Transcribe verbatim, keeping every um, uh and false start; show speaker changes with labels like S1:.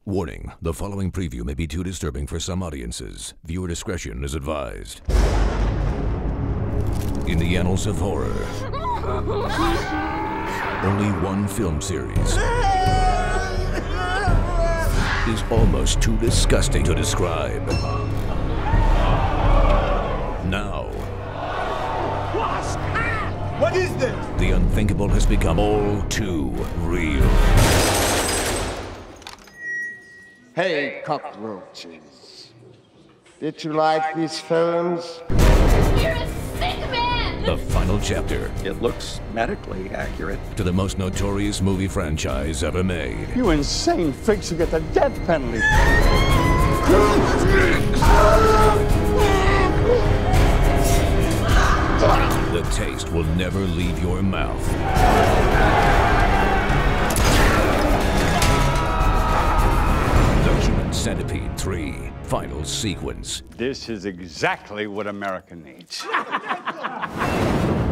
S1: Warning, the following preview may be too disturbing for some audiences. Viewer discretion is advised. In the annals of horror, only one film series is almost too disgusting to describe. Now,
S2: what is this?
S1: The unthinkable has become all too real.
S3: Hey, cockroaches. Did you like these films?
S4: You're a sick man!
S1: The final chapter
S5: It looks medically accurate.
S1: to the most notorious movie franchise ever made.
S2: You insane freaks who get the death penalty.
S1: The taste will never leave your mouth. The Human Centipede three, final sequence.
S2: This is exactly what America needs.